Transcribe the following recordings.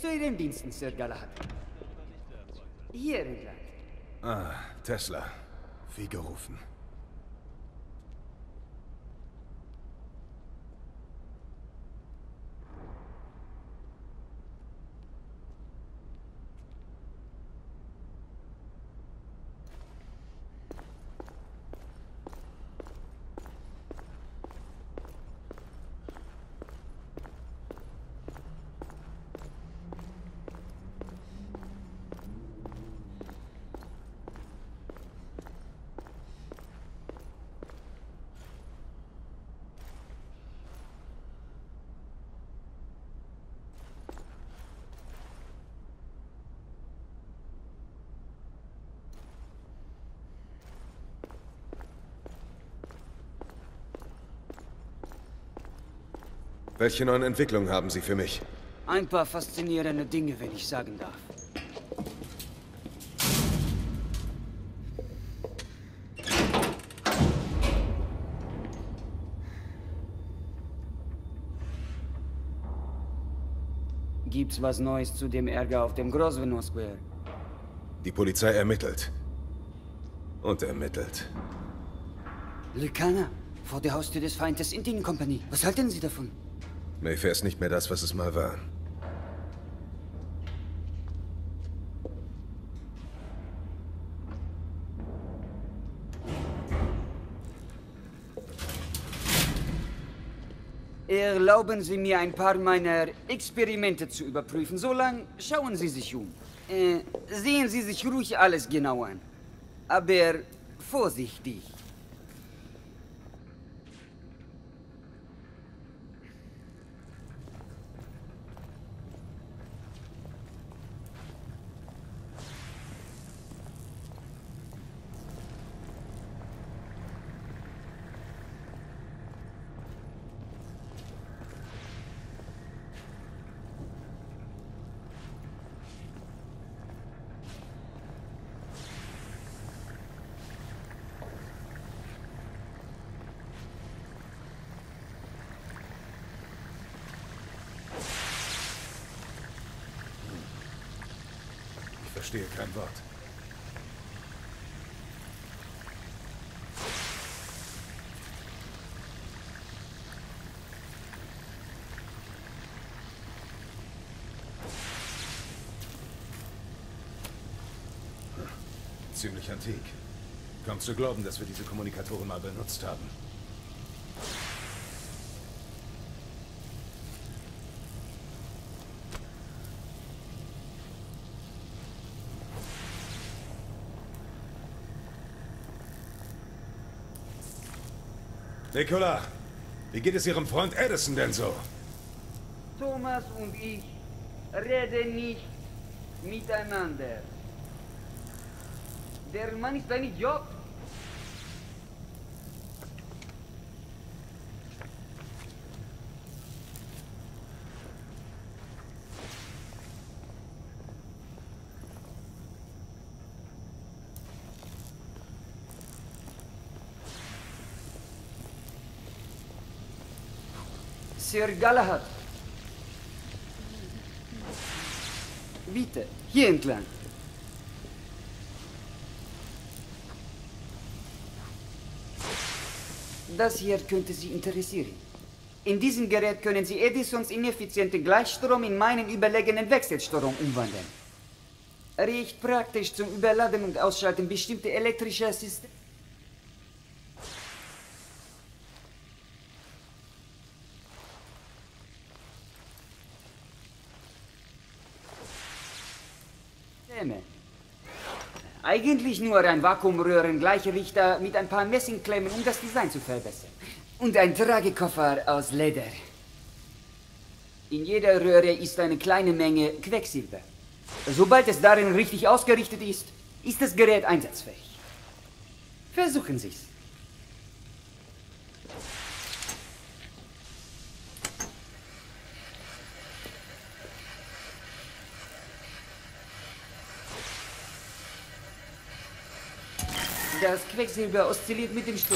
zu Ihren Diensten, Sir Galahad. Hier entlang. Ah, Tesla. Wie gerufen. Welche neuen Entwicklungen haben Sie für mich? Ein paar faszinierende Dinge, wenn ich sagen darf. Gibt's was Neues zu dem Ärger auf dem Grosvenor Square? Die Polizei ermittelt. Und ermittelt. Lycana, vor der Haustür des Feindes Indian Company. Was halten Sie davon? Mayfair ist nicht mehr das, was es mal war. Erlauben Sie mir, ein paar meiner Experimente zu überprüfen. Solange schauen Sie sich um. Sehen Sie sich ruhig alles genau an. Aber vorsichtig. Ich verstehe kein Wort. Ziemlich antik. Kaum zu glauben, dass wir diese Kommunikatoren mal benutzt haben. Nicola, wie geht es Ihrem Freund Edison denn so? Thomas und ich reden nicht miteinander. Der Mann ist ein Idiot. Sir Galahad. Bitte, hier entlang. Das hier könnte Sie interessieren. In diesem Gerät können Sie Edisons ineffizienten Gleichstrom in meinen überlegenen Wechselstrom umwandeln. Recht praktisch zum Überladen und Ausschalten bestimmter elektrischer Systeme. Eigentlich nur ein Vakuumröhren-Gleichrichter mit ein paar Messingklemmen, um das Design zu verbessern. Und ein Tragekoffer aus Leder. In jeder Röhre ist eine kleine Menge Quecksilber. Sobald es darin richtig ausgerichtet ist, ist das Gerät einsatzfähig. Versuchen Sie es. Das Quecksilber oszilliert mit dem Strom.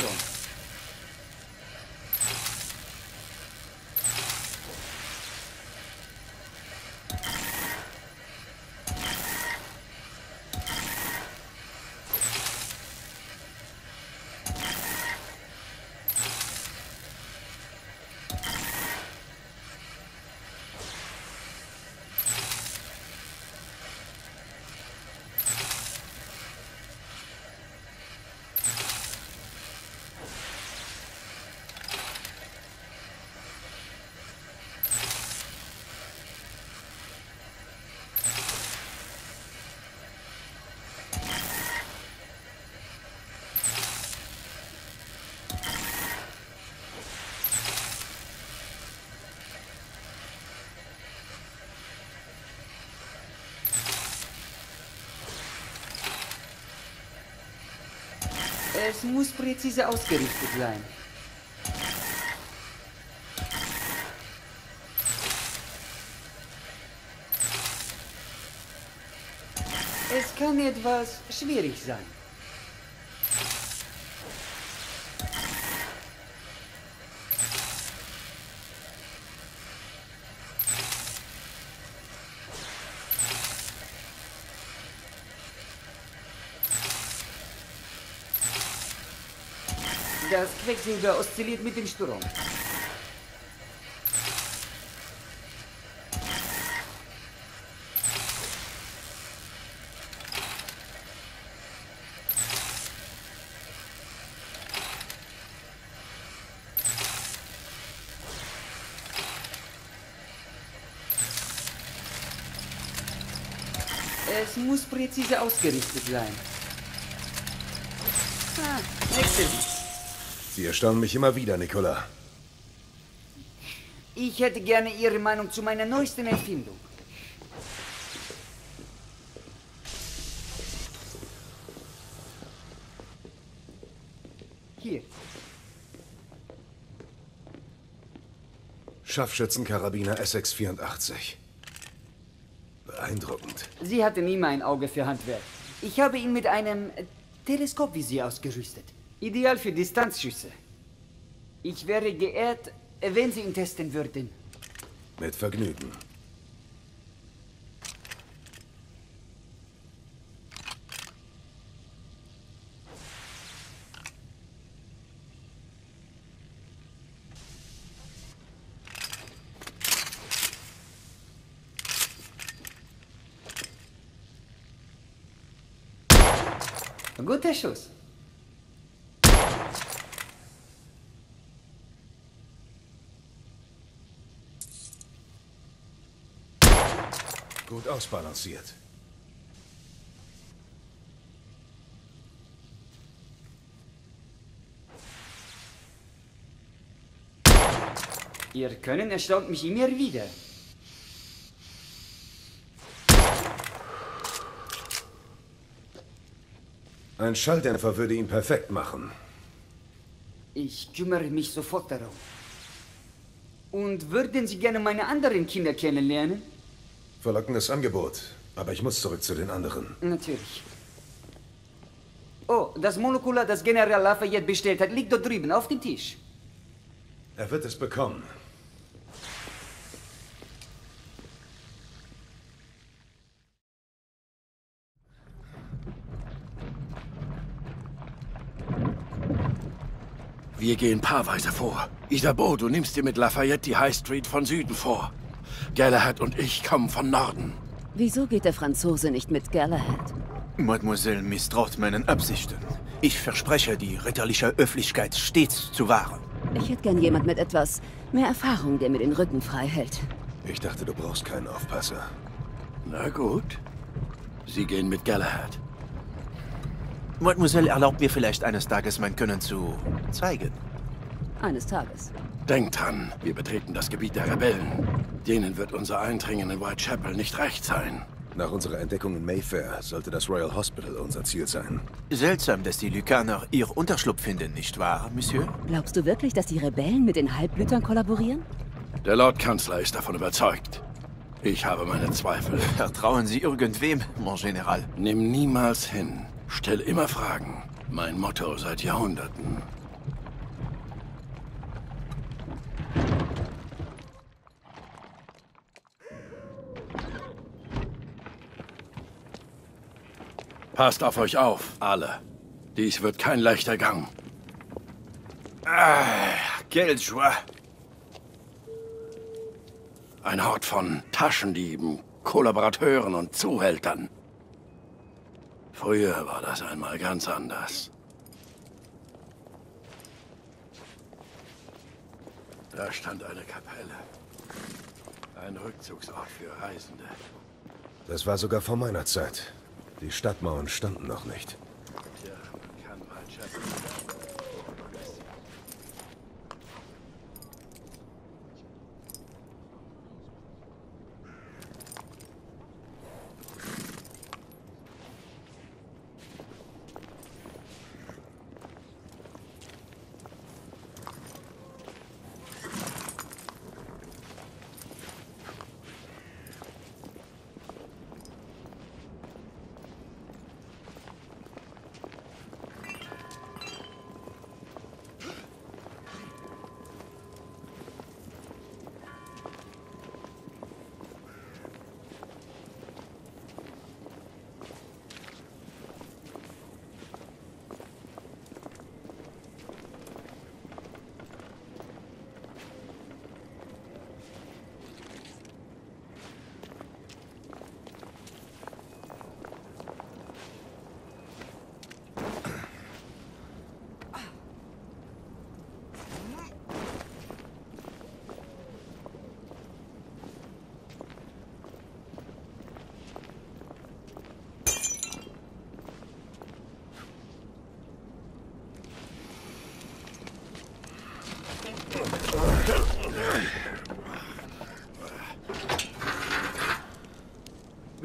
Es muss präzise ausgerichtet sein. Es kann etwas schwierig sein. Das Quecksilber oszilliert mit dem Strom. Es muss präzise ausgerichtet sein. Exzellent. Sie erstaunen mich immer wieder, Nicola. Ich hätte gerne Ihre Meinung zu meiner neuesten Erfindung. Hier. Scharfschützenkarabiner SX-84. Beeindruckend. Sie hatten immer ein Auge für Handwerk. Ich habe ihn mit einem Teleskopvisier ausgerüstet. Ideal für Distanzschüsse. Ich wäre geehrt, wenn Sie ihn testen würden. Mit Vergnügen. Guter Schuss. Gut ausbalanciert. Ihr Können erstaunt mich immer wieder. Ein Schalldämpfer würde ihn perfekt machen. Ich kümmere mich sofort darum. Und würden Sie gerne meine anderen Kinder kennenlernen? Verlockendes Angebot. Aber ich muss zurück zu den anderen. Natürlich. Oh, das Monokular, das General Lafayette bestellt hat, liegt dort drüben auf dem Tisch. Er wird es bekommen. Wir gehen paarweise vor. Isabeau, du nimmst dir mit Lafayette die High Street von Süden vor. Galahad und ich kommen von Norden. Wieso geht der Franzose nicht mit Galahad? Mademoiselle misstraut meinen Absichten. Ich verspreche, die ritterliche Höflichkeit stets zu wahren. Ich hätte gern jemand mit etwas mehr Erfahrung, der mir den Rücken frei hält. Ich dachte, du brauchst keinen Aufpasser. Na gut. Sie gehen mit Galahad. Mademoiselle erlaubt mir vielleicht eines Tages mein Können zu zeigen. Eines Tages. Denkt dran, wir betreten das Gebiet der Rebellen. Denen wird unser Eindringen in Whitechapel nicht recht sein. Nach unserer Entdeckung in Mayfair sollte das Royal Hospital unser Ziel sein. Seltsam, dass die Lykaner ihr Unterschlupf finden, nicht wahr, Monsieur? Glaubst du wirklich, dass die Rebellen mit den Halbblütern kollaborieren? Der Lord Kanzler ist davon überzeugt. Ich habe meine Zweifel. Vertrauen Sie irgendwem, mon General? Nimm niemals hin. Stell immer Fragen. Mein Motto seit Jahrhunderten. Passt auf euch auf, alle. Dies wird kein leichter Gang. Quelle joie. Ein Hort von Taschendieben, Kollaborateuren und Zuhältern. Früher war das einmal ganz anders. Da stand eine Kapelle. Ein Rückzugsort für Reisende. Das war sogar vor meiner Zeit. Die Stadtmauern standen noch nicht. Tja, man kann Whitechapel.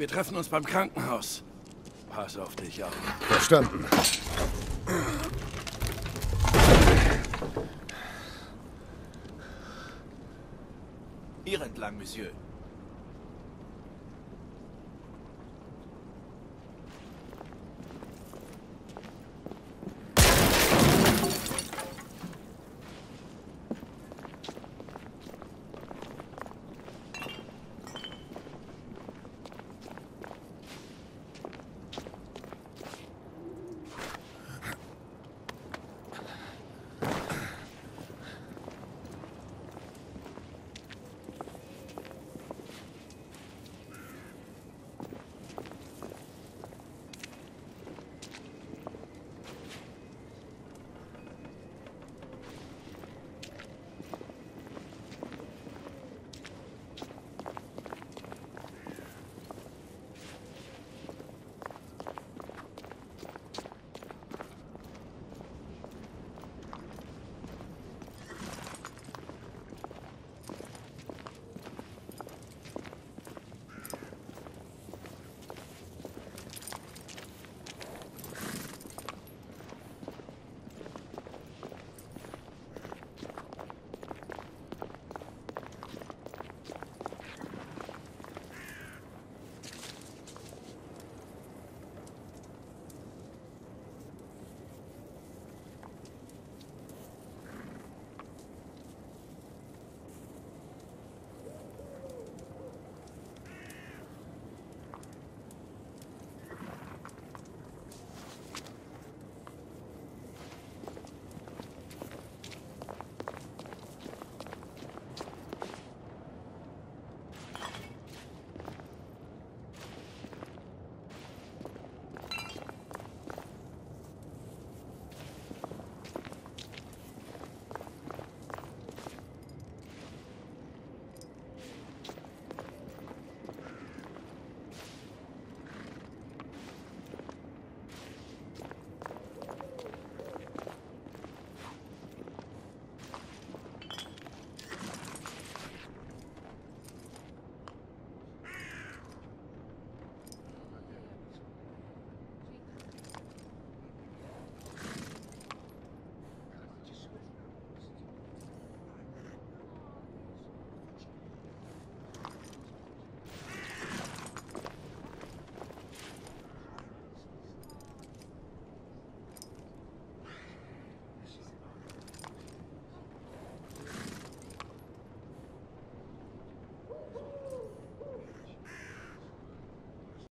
Wir treffen uns beim Krankenhaus. Pass auf dich auf. Verstanden. Hier entlang, Monsieur.